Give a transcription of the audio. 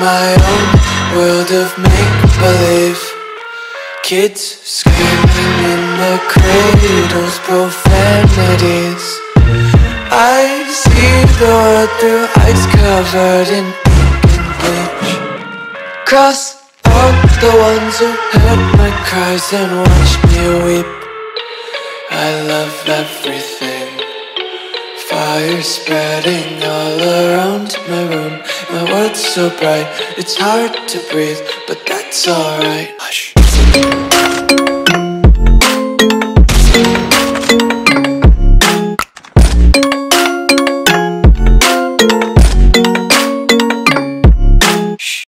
my own world of make-believe. Kids screaming in the cradles, profanities. I see the world through ice covered in ink and bleach. Cross out the ones who heard my cries and watched me weep. I love everything. Fire spreading all around my room. My world's so bright, it's hard to breathe, but that's alright. Hush.